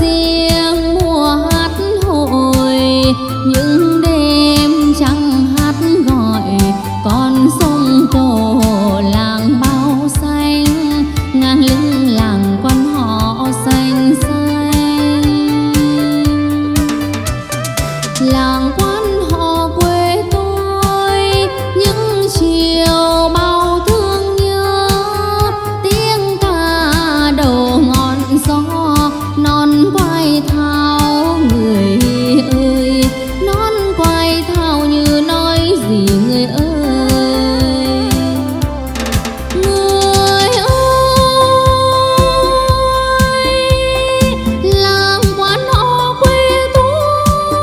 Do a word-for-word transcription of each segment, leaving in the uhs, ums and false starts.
riêng mùa hát hội, những đêm trăng hát gọi con sông cổ làng bao xanh, ngang lưng làng quan họ xanh xanh. Làng quan họ quê tôi những chiều bao thương nhớ, tiếng ca đầu ngọn gió non quay thao người ơi, non quay thao như nói gì người ơi. Người ơi, làng quan họ quê tôi,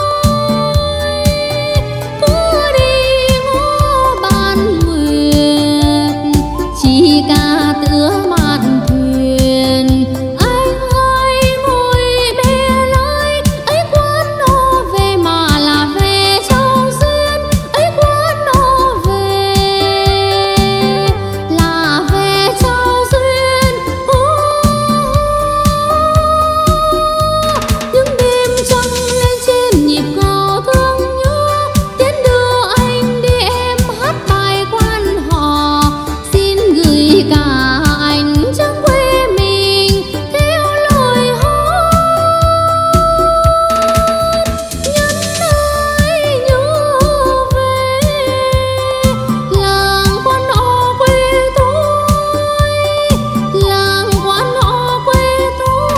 cứ đi ngó ban nguyệt, chỉ ca tựa mạn thuyền. Anh ơi ngồi bè lái, ấy quan nó về mà là về Châu Duyên, ấy quan nó về là về Châu Duyên. Ô, những đêm trăng lên trên nhịp cầu thương nhớ, tiến đưa anh đi em hát bài quan họ, xin gửi cả anh trong quê mình theo lời hát. Nhân ơi nhớ về làng quan họ quê tôi, làng quan họ quê tôi.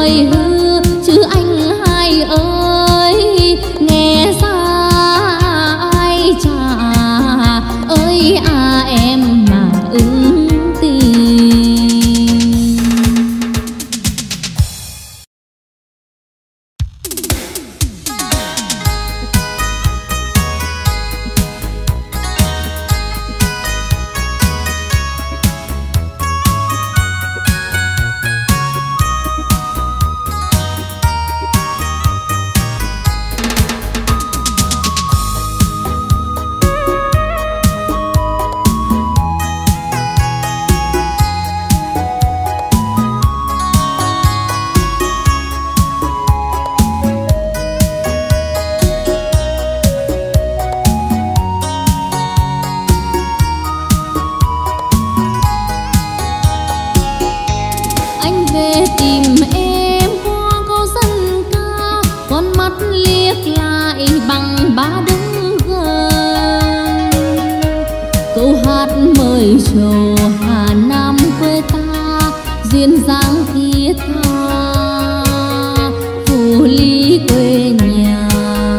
lời hư chứ anh hai ơi, nghe ra ai trả ơi à em mà ứng tình. Trầu Hà Nam quê ta duyên dáng thiết tha, Phù Lý quê nhà.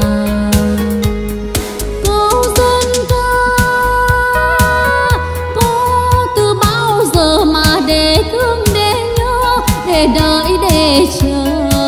Câu dân ca có từ bao giờ mà để thương để nhớ, để đợi để chờ.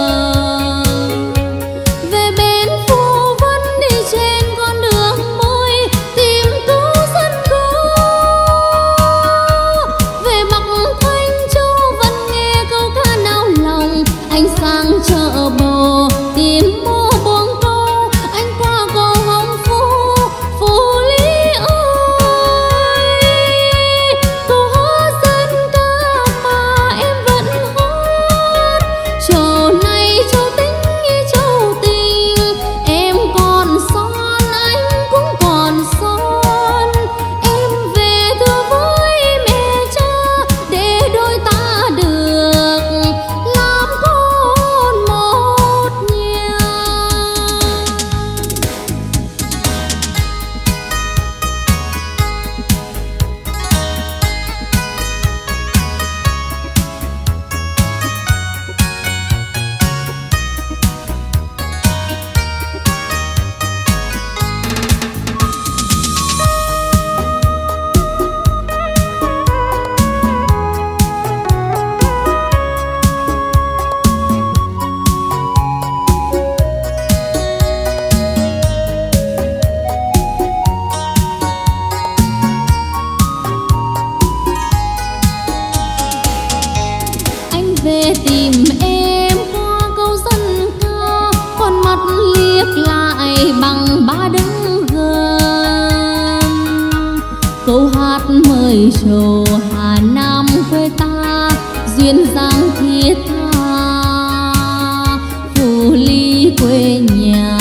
Trầu Hà Nam quê ta duyên dáng thiết tha, Phù Lý quê nhà.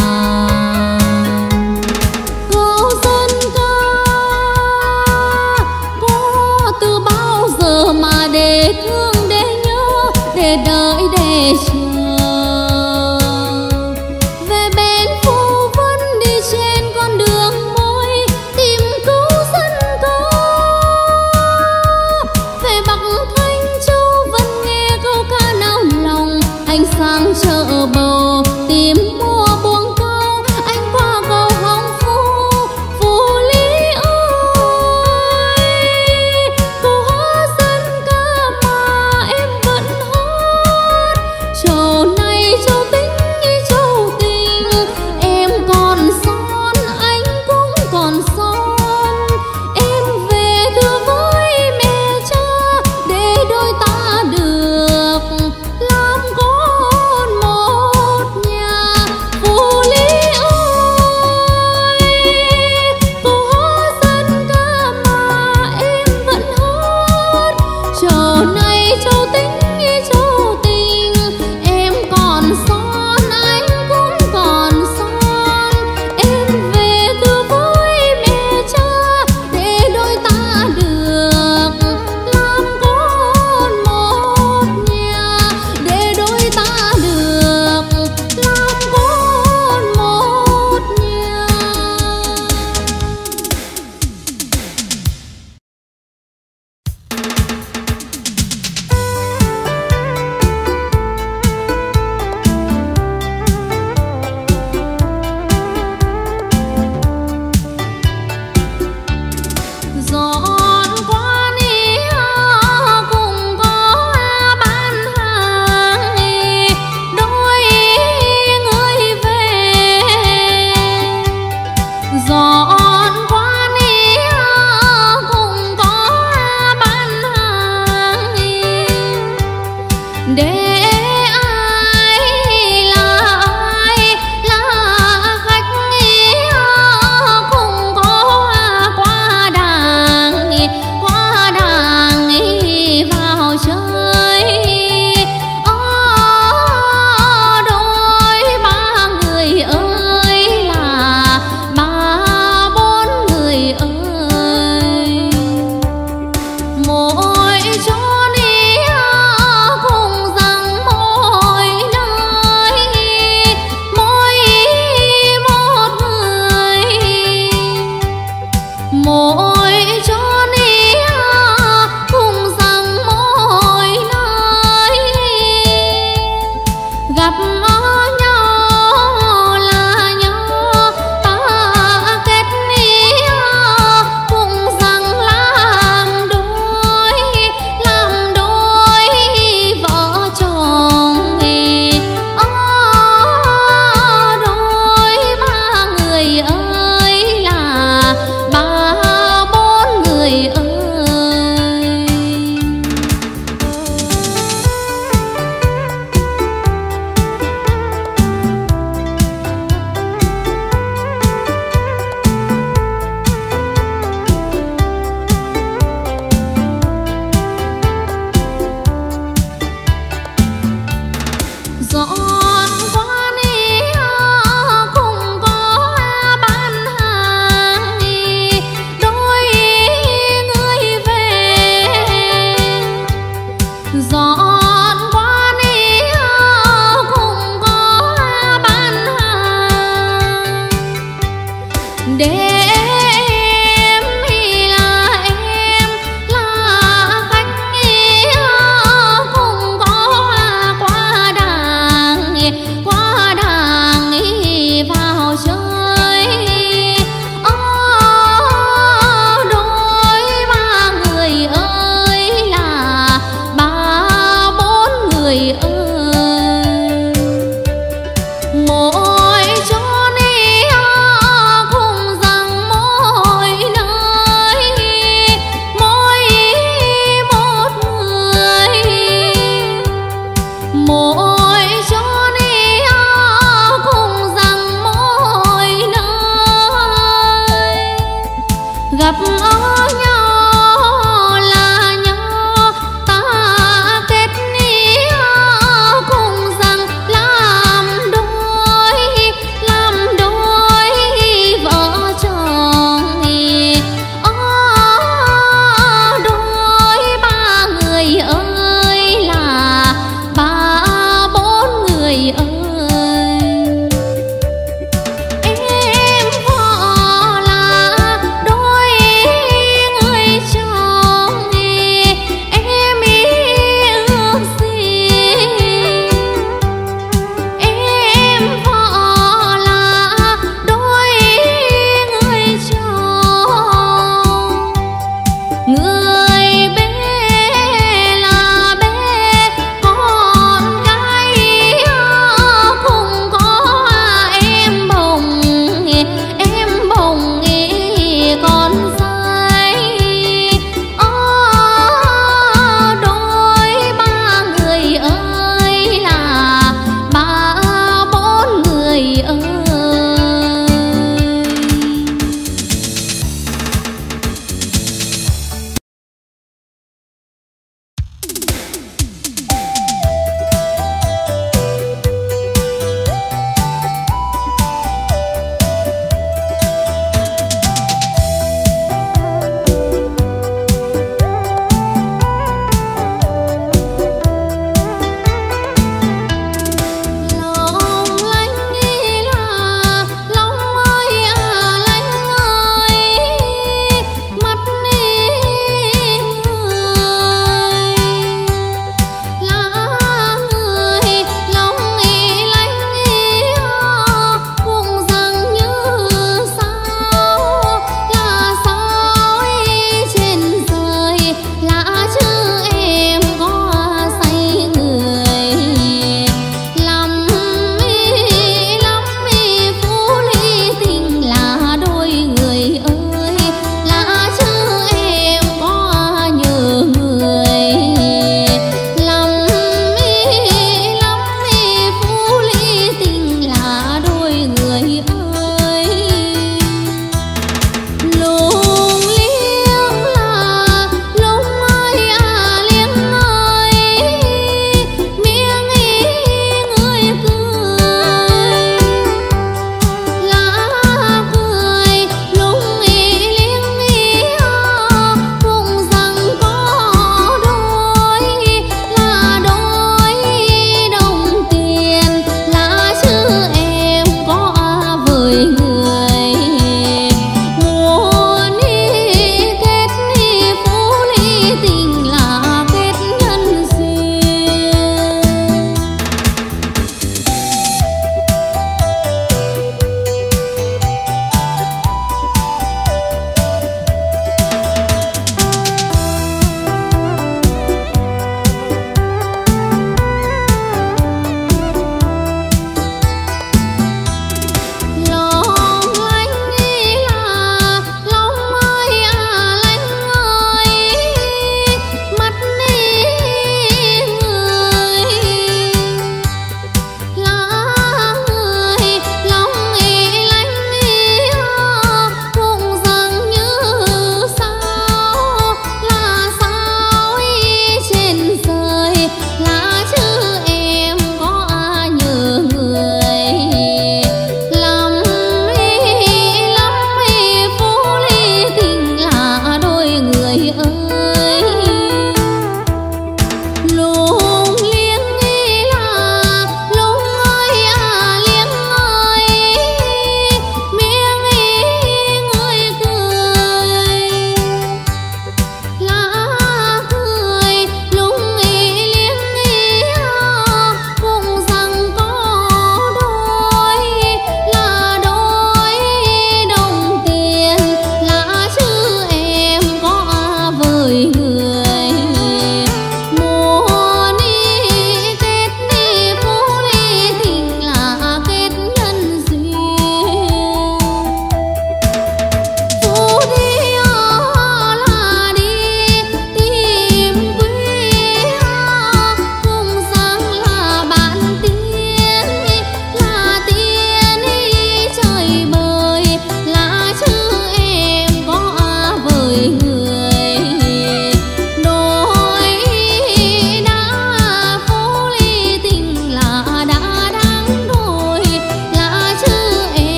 Câu dân ca có từ bao giờ mà để thương để nhớ, để đợi để chờ. Sang chợ bầu tìm mua buông câu, anh qua cầu Hồng Phú, Phù Lý ơi. Câu hát dân ca mà em vẫn hát. dọn qua đi không có bán hàng đôi người về dọn qua đi không có bán hàng để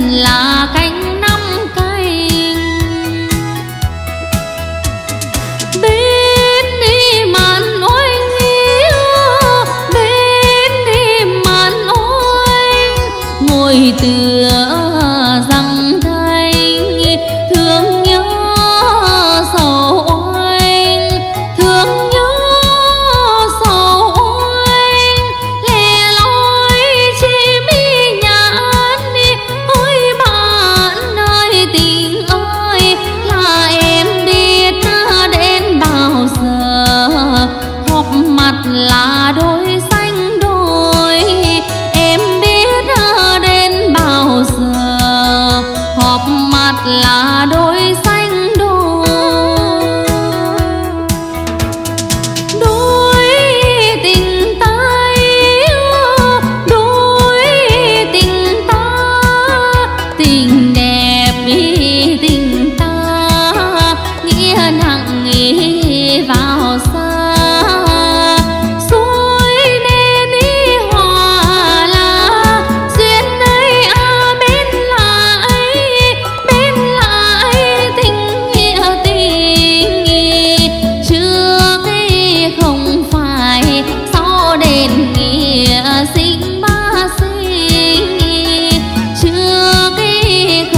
là cánh năm canh. Bên đi màn oanh yêu, bên đi màn oanh, ngồi tựa răng thanh thương nhớ sầu oanh, thương nhớ sầu oanh. Lẻ loi chi mi nhãn đi, ôi bạn ơi tình ơi, là em biết đến bao giờ. Họp mặt là đôi xanh đôi, em biết đến bao giờ. Họp mặt là đôi xanh đôi, đôi tình ta yêu, đôi tình ta, tình đẹp ý tình ta, nghĩa nặng ý vào xa. Suối nên ý hòa là duyên ấy à, bên lại bên lại tình nghĩa tình ý. Trước ấy không phải sau đến nghĩa sinh ba sinh ý. Trước ấy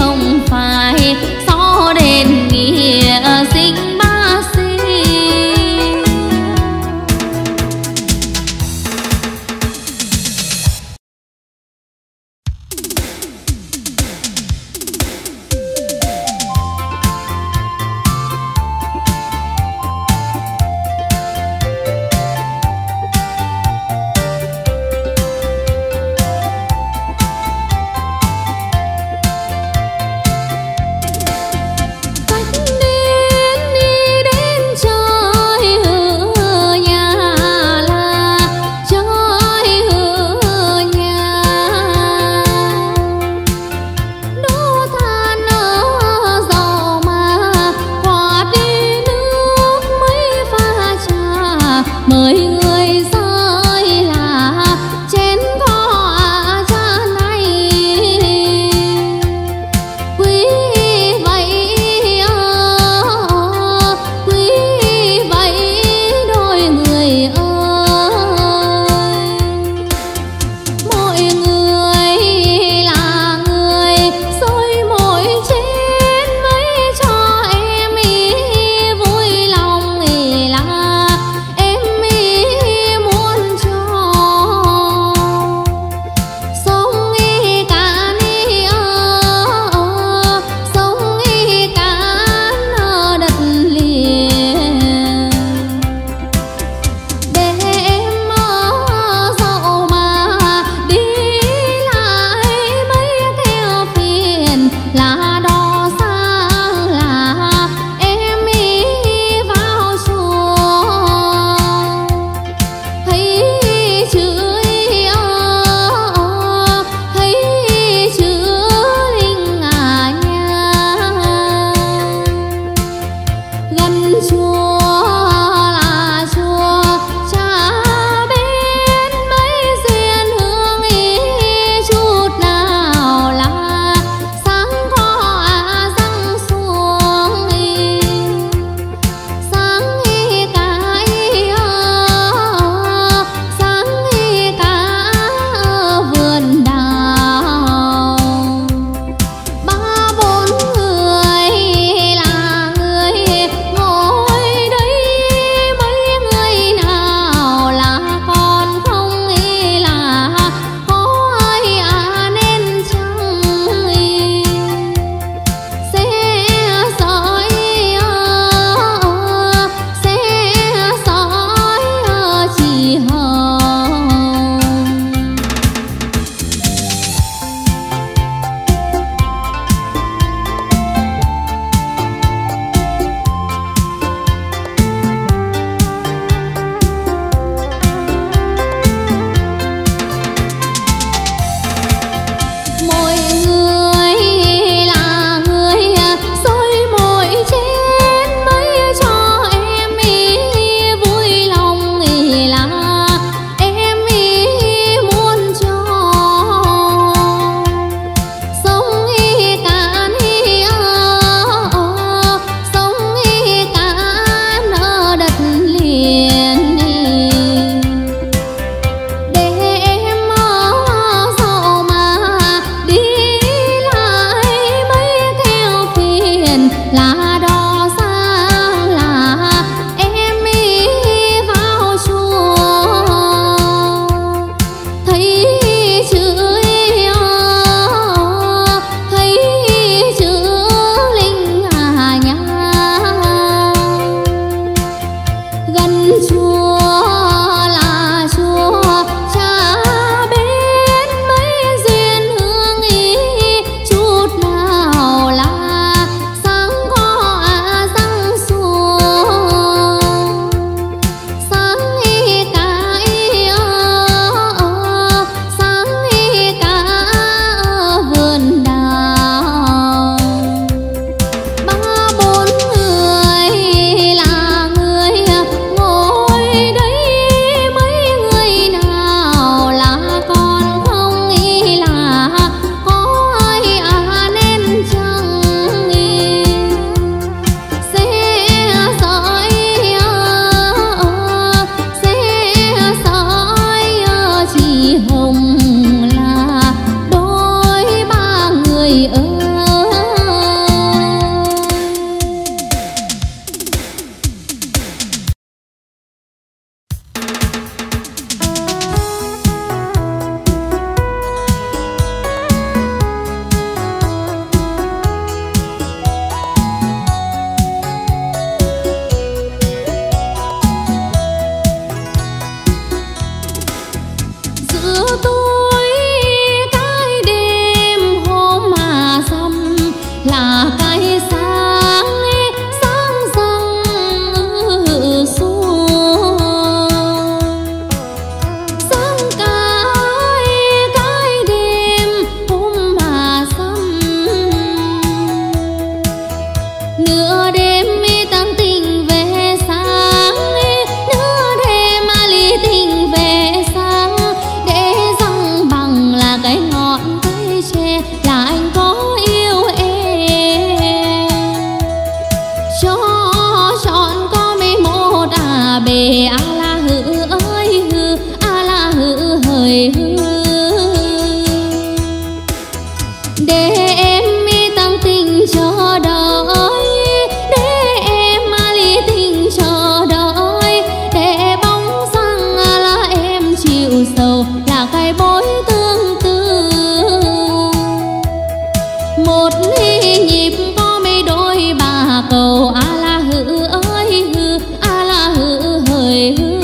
một nhịp có mấy đôi bà cầu a la hư ơi hư a la hư hời hư.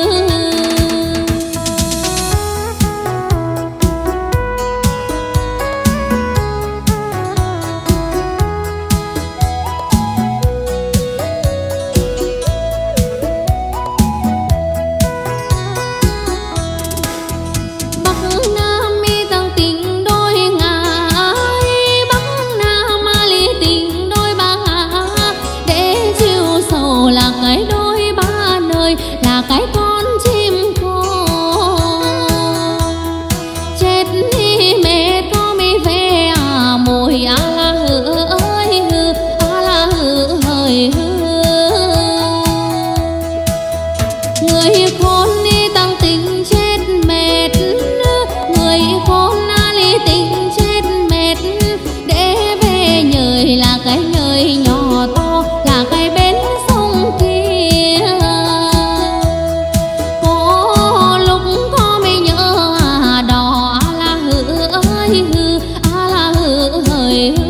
Là cái đôi ba nơi, là cái con chim khôn. Chết đi mẹ có mi về à mồi a la hư ơi hư a la hư hời hư. Người khôn đi tăng tình chết mệt, người khôn a li tình chết mệt. Để về nhời là cái nhời nhỏ to, là cái bến kia. Có lúc có mới nhớ à đò a la hư ơi hư a la hư hời hư.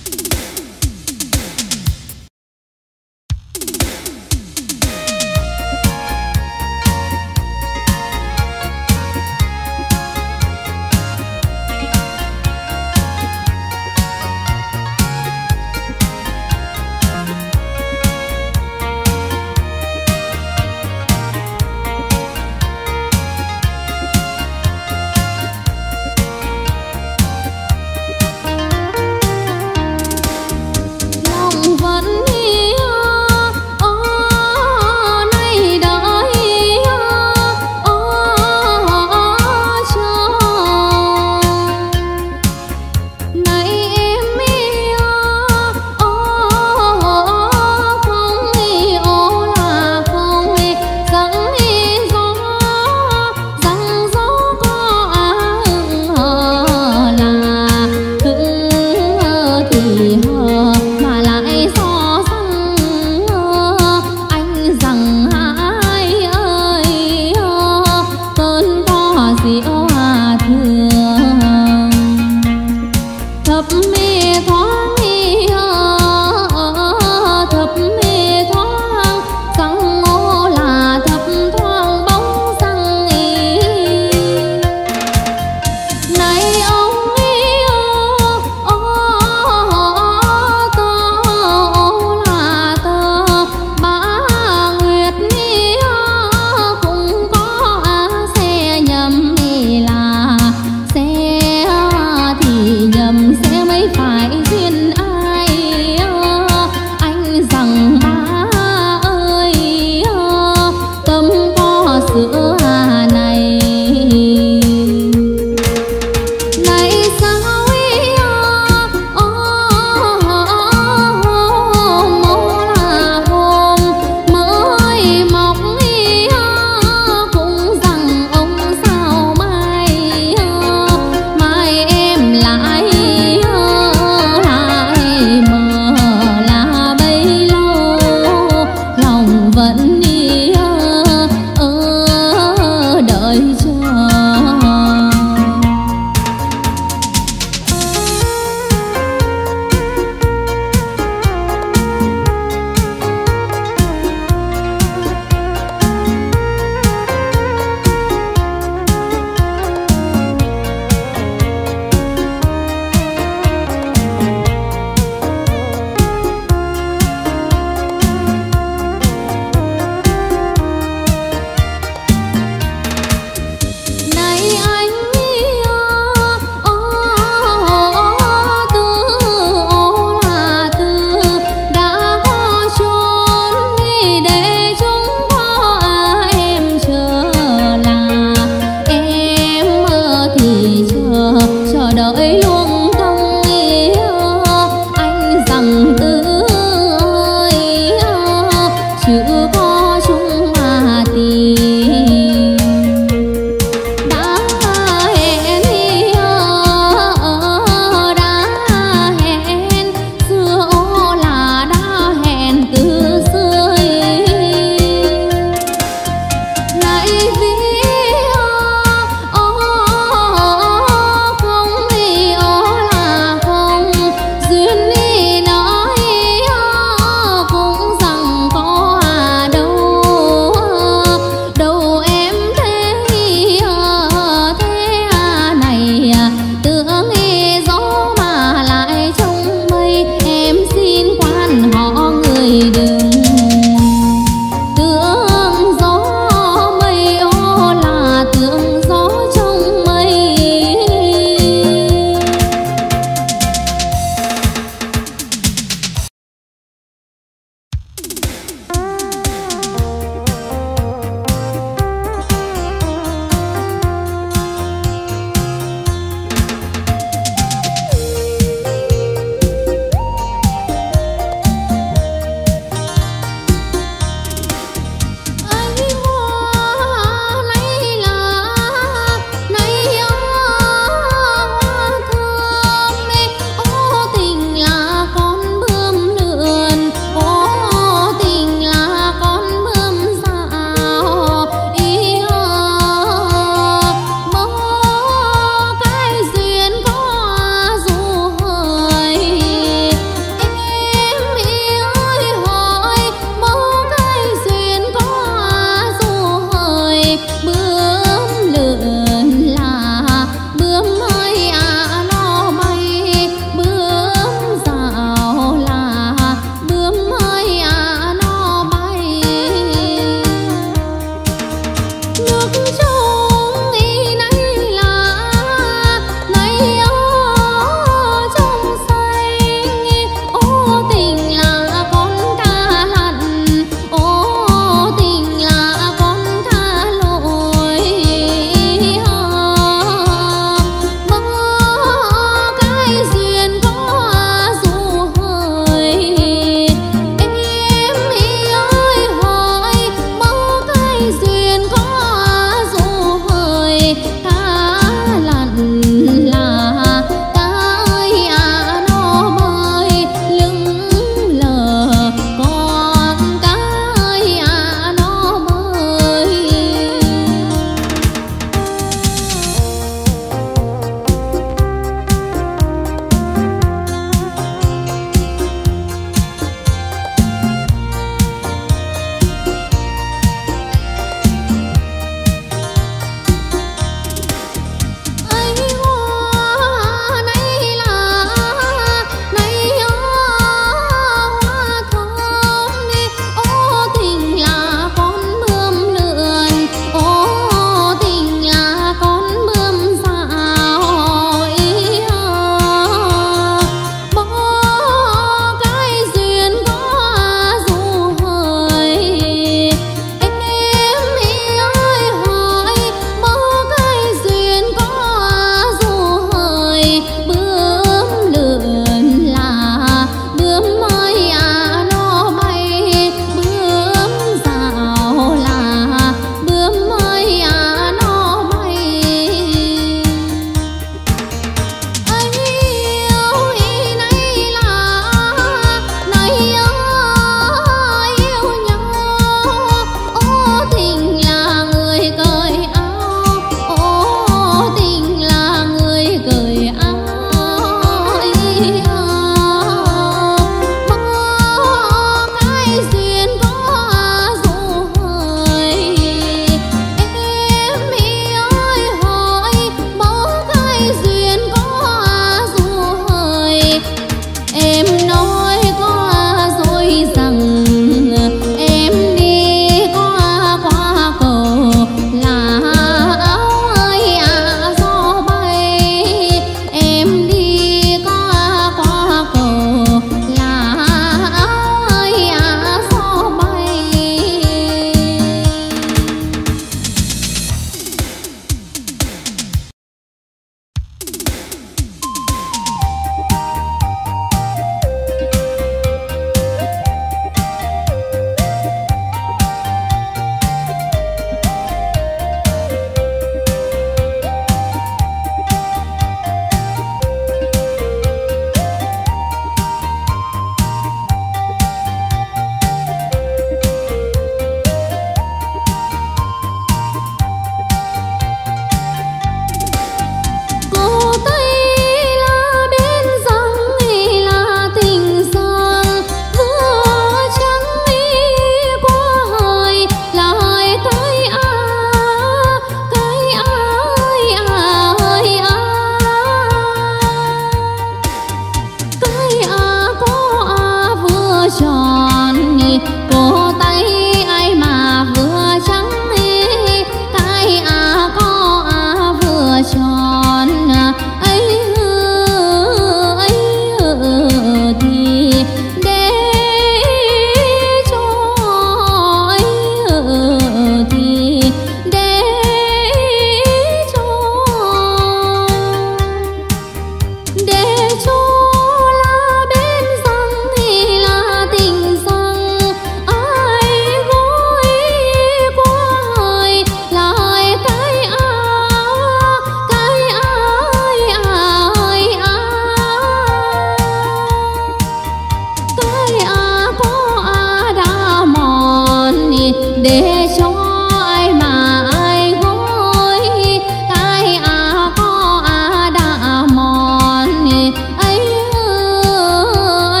để cho ai mà ai gói cái à có à đã mòn ấy ấy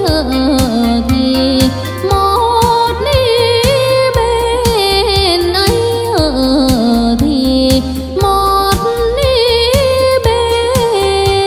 thì một đi bên ấy thì một đi bên.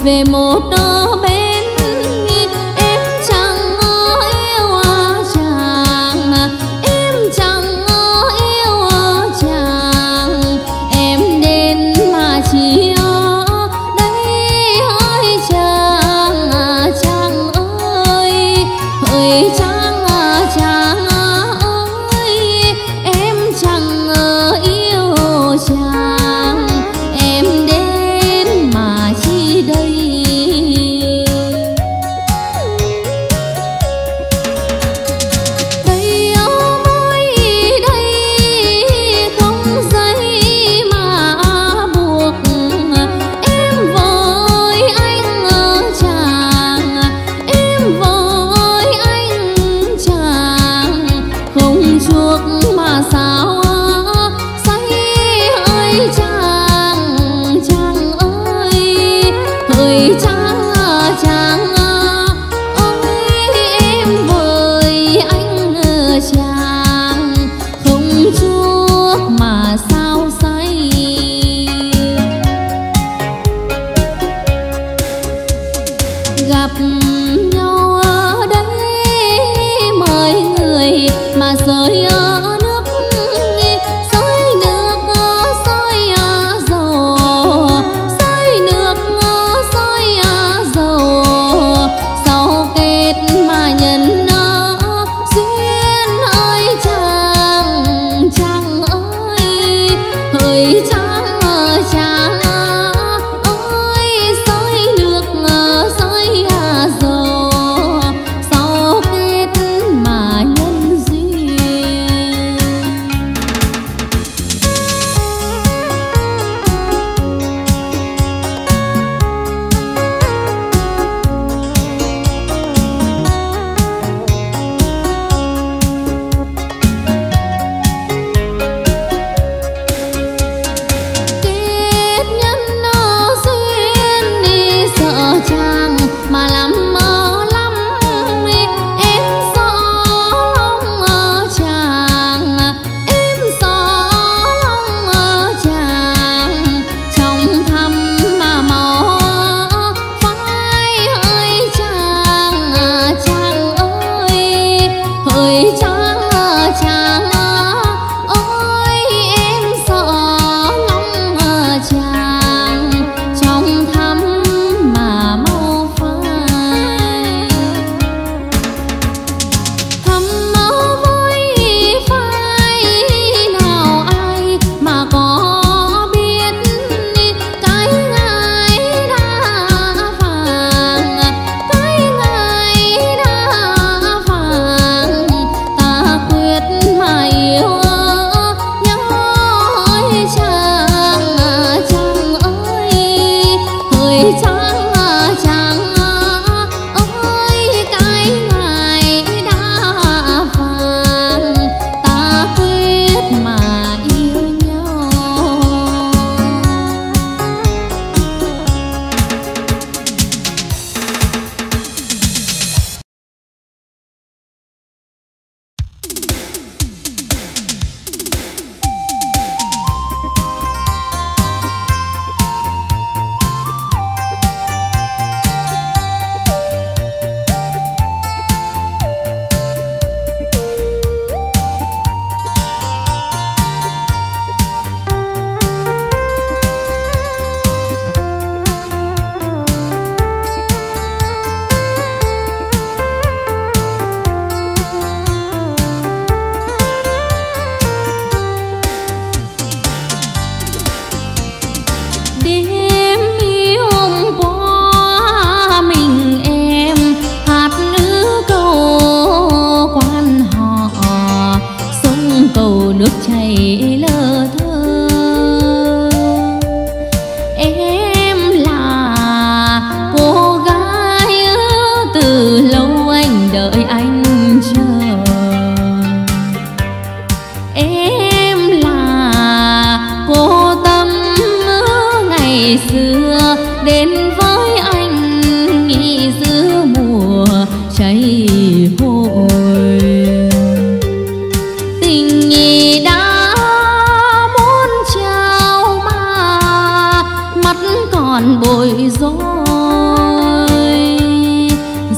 về một bên em chẳng yêu chàng, em chẳng yêu chàng, em đến mà chỉ ở đây hỡi chàng, chàng ơi, hỡi chàng, chàng ơi, em chẳng yêu chàng, em đến mà chi đây. Đây ôi đây không dây mà buộc em với anh chàng, em với anh chàng, không chuốc mà sao say ơi chàng, chàng ơi, hỡi chàng, chàng ơi, em với anh chàng, không chuốc mà sao say. Gặp nhau ở đây mời người mà rơi ở nước, rơi nước rơi dầu, rơi nước rơi dầu, sau kết mà nhân duyên ơi chàng, chàng ơi, hỡi chàng, chàng ơi, rơi nước rơi dầu, sau kết mà nhân duyên.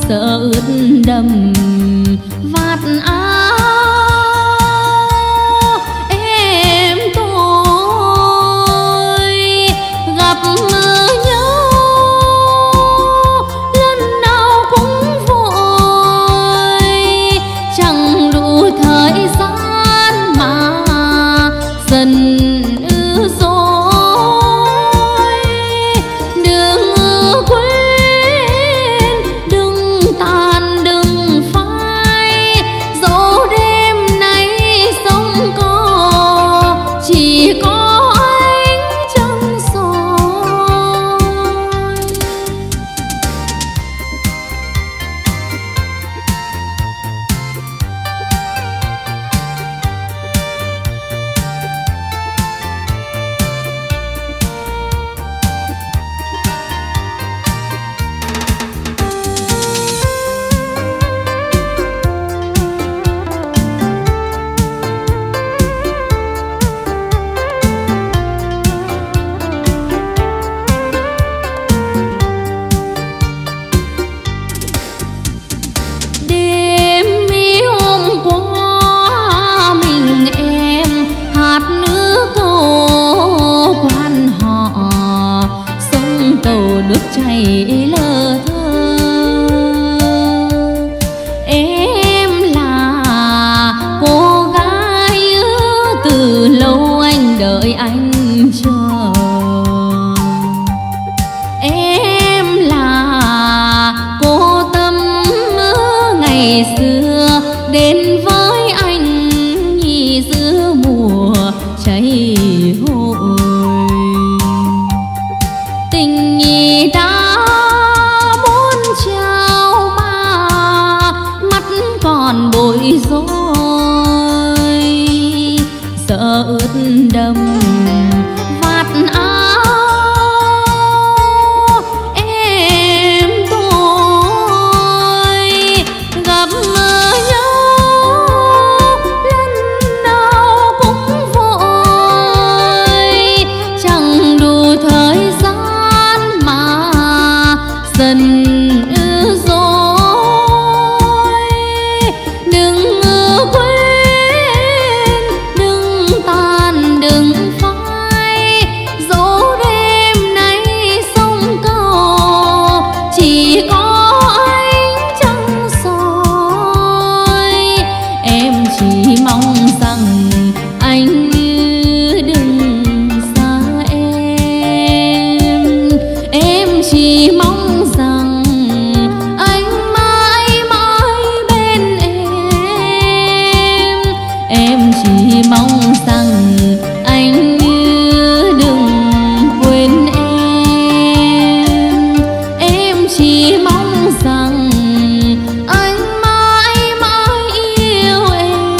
sợ ướt đầm vạt áo em tôi gặp nhau lần nào cũng vội, chẳng đủ thời gian mà dần ư dối. Đừng quên, đừng tàn, đừng phai, dẫu đêm nay sông có chỉ có ánh trăng soi. Đêm mi hôm qua mình em hát nữ câu quan họ, sông cầu nước chảy lơ thơ. Em là cô gái từ lâu anh đợi anh chờ. Em là cô Tâm ngày xưa đến với anh nhì giữa mùa cháy hội. Tình nhì đã muốn trao mà mắt còn bối rối, sợ ướt đầm vạt áo em tôi gặp nhau lần nào cũng vội, chẳng đủ thời gian mà dần ư dối. Đừng quên, đừng tàn, đừng phai, dẫu đêm nay sông cầu chỉ có ánh trăng soi. Em chỉ mong rằng anh đừng xa em. Em chỉ mong rằng anh mãi mãi bên em. Em chỉ mong rằng anh đừng quên em. Em chỉ mong rằng anh mãi mãi yêu em.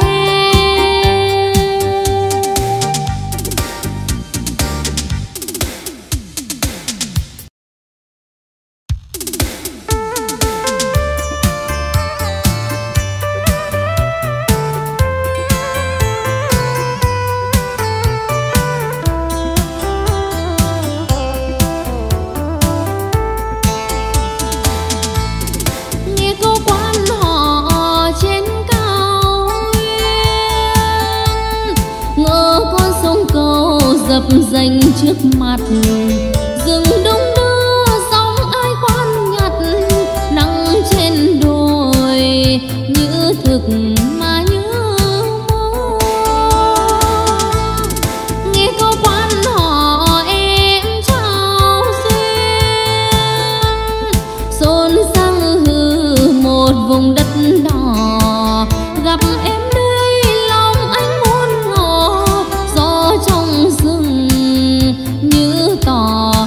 Nghe câu quan họ trên cao nguyên, ngỡ con sông cầu dập dềnh trước mặt. Rừng đông đưa sóng ai quan nhặt, nắng trên đồi như thực mà như mơ. Nghe câu quan họ em trao duyên, xôn sang hư một vùng đất đỏ. Gặp em đây lòng anh muốn ngỏ, gió trong rừng như tỏ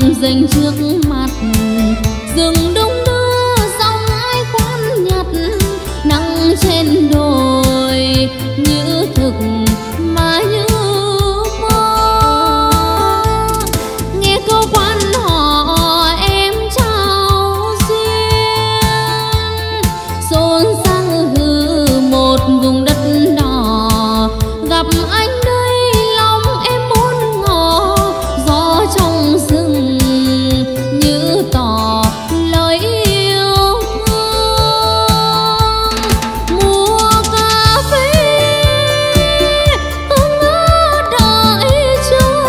dồn dành trước mặt, rừng đông đưa dòng ai khoan nhặt, nắng trên đồi như thực mà như mơ. Nghe câu quan họ em trao duyên, xôn sang hư một vùng đất đỏ, gặp anh đây lòng em muốn ngỏ, gió trong rừng như tỏ lời yêu thương. Mùa cà phê ước mơ đợi chờ,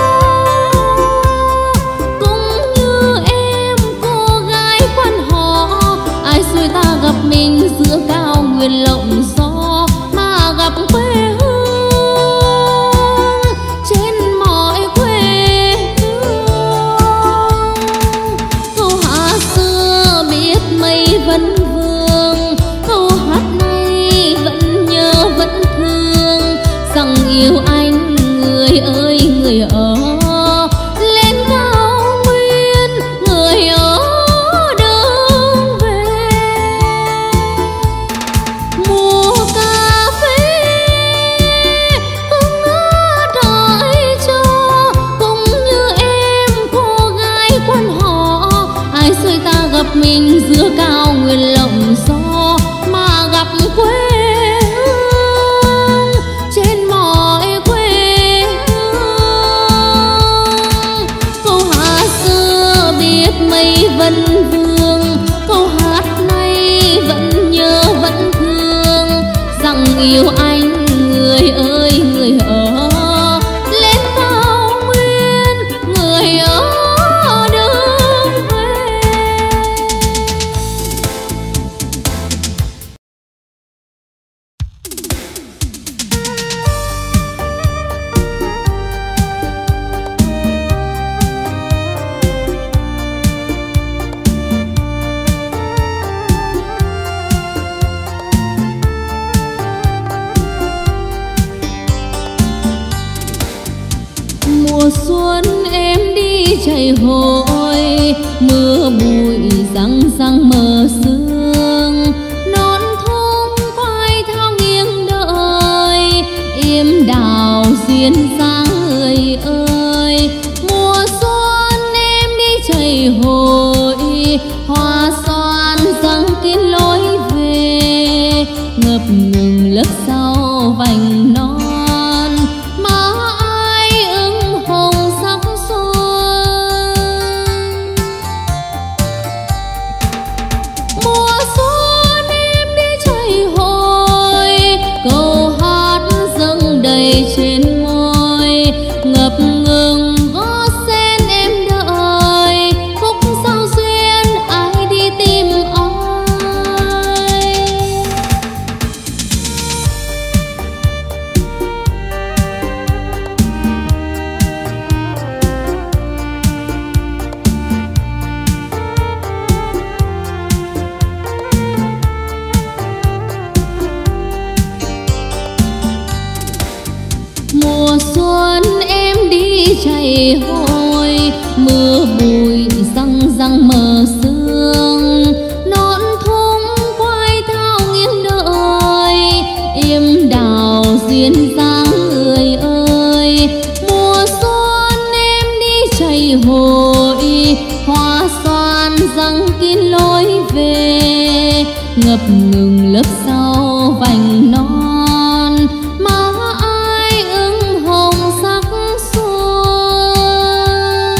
cũng như em cô gái quan họ, ai xui ta gặp mình giữa cao nguyên lộng gió mà gặp quê hương trên mọi quê hương. Câu hát xưa biết mây vẫn vương, câu hát này vẫn nhớ vẫn thương, rằng yêu anh người ơi người ở lên cao nguyên, người ở đường về. Mùa cà phê ước mơ đợi chờ, cũng như em cô gái quan họ, ai xui ta gặp mình giữa cao nguyên lộng gió mà gặp quê hương trên mọi quê hương. Câu hát xưa biết mây vẫn vương, câu hát này vẫn nhớ vẫn thương, rằng yêu anh người ơi người ở lên cao nguyên, người ở đường về. Mùa xuân em đi chạy hội, mưa bụi răng răng mờ sương, non thôn quay thao nghiêng đợi, im đào duyên dáng người ơi. Mùa xuân em đi chạy hội, hoa xoan răng kín lối về, ngập ngừng lớp sau vành non mà ai ưng hồng sắc xuân. Mùa xuân em đi chạy hội, câu hát dâng đầy trên môi, ngập ngừng gót sen em đợi, khúc sao duyên ai đi tìm ai. Mùa xuân em đi chạy hội, mưa bụi răng răng mờ sương, non thung quay thao nghiêng đợi, im đào duyên dáng người ơi. Mùa xuân em đi chạy hội, hoa xoan răng kín lối về, ngập ngừng lớp sau vành non mà ai ưng hồng sắc xuân.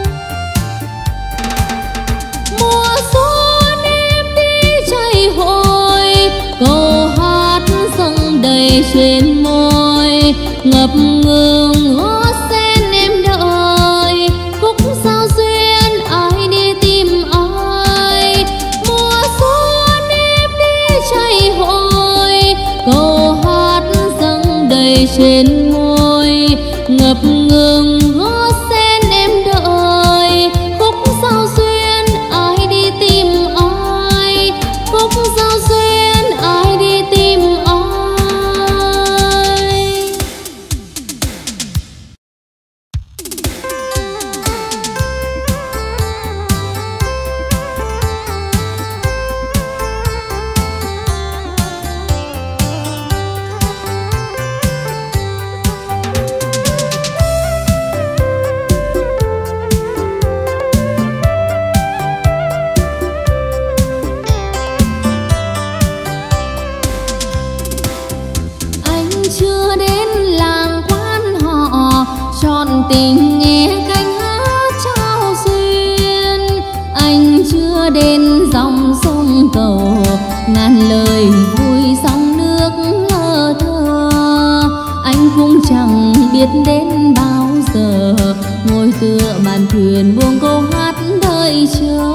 Mùa xuân em đi chạy hội, câu hát dâng đầy trên môi, ngập ngừng gót sen em đợi, khúc sao duyên ai đi tìm ai. Mùa xuân em đi chạy hội, câu hát dâng đầy trên môi, ngập ngừng gót sen em đợi, khúc sao duyên ai đi tìm ai, khúc sao duyên ai đi tìm ai. ngàn lời vui sóng nước lơ thơ. Anh cũng chẳng biết đến bao giờ, ngồi tựa bàn thuyền buông câu hát đợi chờ.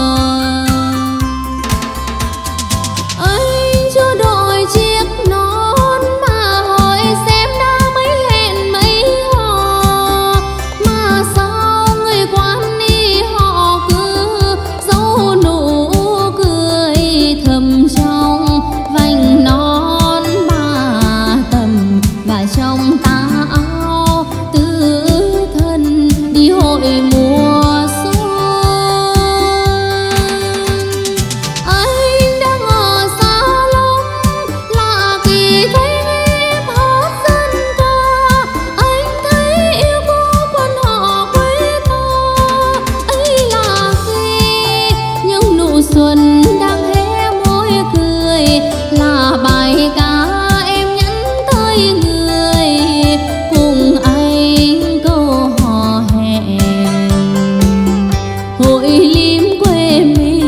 Anh chưa đội chiếc nón mà hỏi xem đã mấy hẹn mấy hò, mà sao người quan đi họ cứ giấu nụ cười thầm trong vành nón bà tầm, và trong tà áo tứ thân đi hội mùa xuân. Anh đang ở xa lắm lạ kỳ thấy em hát dân ca, anh thấy yêu cô quân họ quê ta. Ấy là khi những nụ xuân đang hé môi cười, là bài ca em nhắn tới người cùng anh câu hò hẹn hội lim quê mình.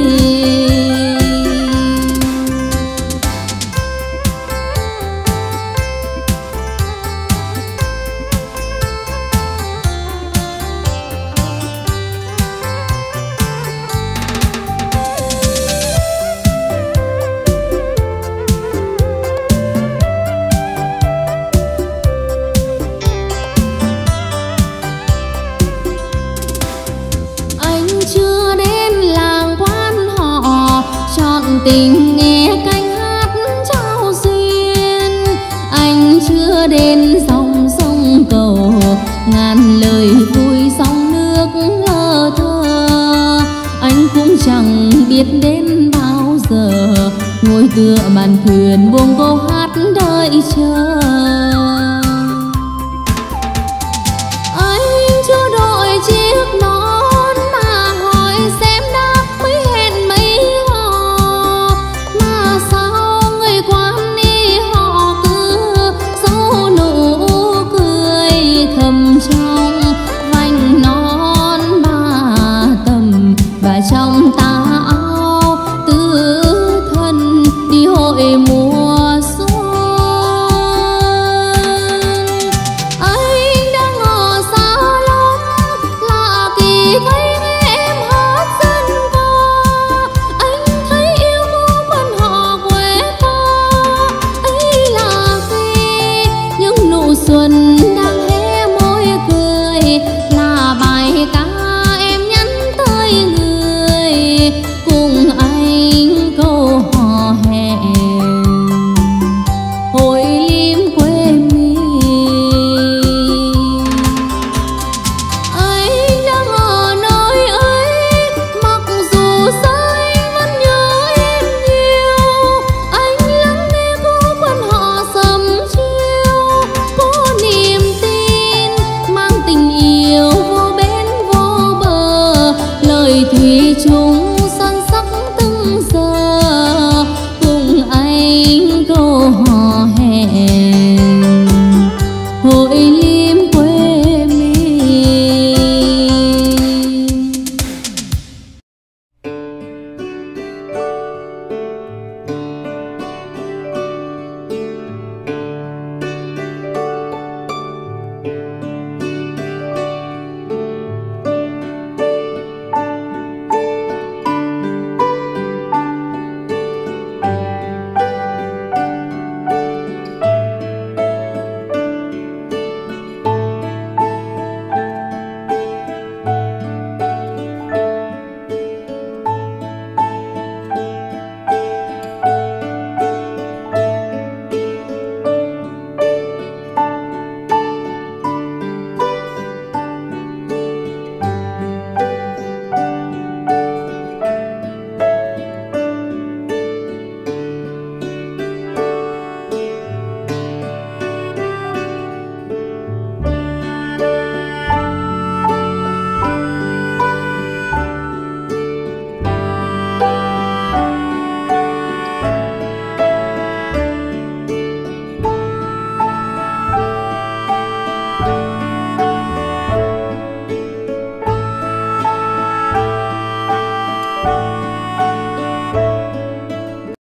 Anh chưa đến làng quan họ chọn tình nghe canh hát trao duyên. Anh chưa đến dòng sông cầu ngàn lời vui sóng nước lơ thơ. Anh cũng chẳng biết đến bao giờ, ngồi tựa bàn thuyền buông câu hát đợi chờ. Anh chưa đội chiếc nón mà hỏi xem đã mấy hẹn mấy hò, mà sao người quan đi họ cứ giấu nụ cười thầm trong vành nón bà tầm, và trong tà